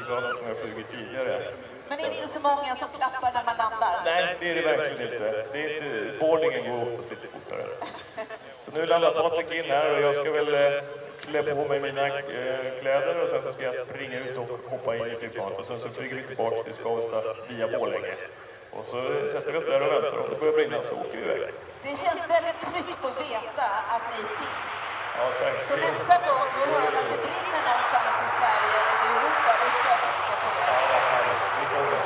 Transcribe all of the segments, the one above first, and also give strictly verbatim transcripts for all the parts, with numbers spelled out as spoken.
flygplanet som jag flugit tidigare. Men det är inte så många som klappar när man landar? Nej, det är det verkligen inte. Det är inte boardingen går oftast lite fortare. Så nu landar Patrik in här och jag ska väl eh, klä på mig mina eh, kläder och sen så ska jag springa ut och hoppa in i flygplanet. Och sen så flyger vi tillbaka till Skavsta via Borlänge. Och så sätter vi oss där och väntar. Om det börjar brinna så åker vi iväg. Det känns väldigt tryggt att veta att ni finns. Ja, tack. Så nästa gång vi hör att det brinner någonstans i Sverige eller i Europa, då ska jag tänka på er. Ja, vad härligt. Vi kommer.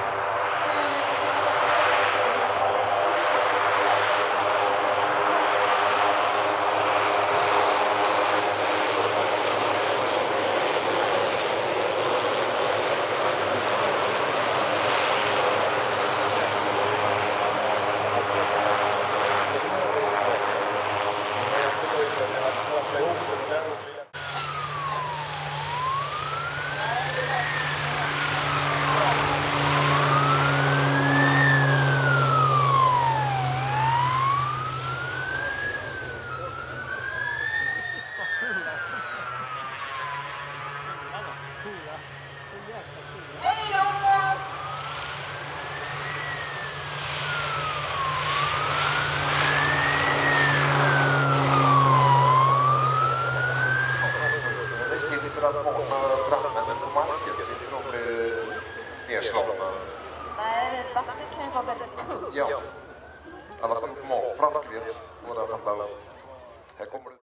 Att många brandmännen på marken så inte de blir nedslagna. Nej, vatten kan ju vara väldigt tungt. Ja. Alla ska få matplask vet vad det handlar om. Här kommer det.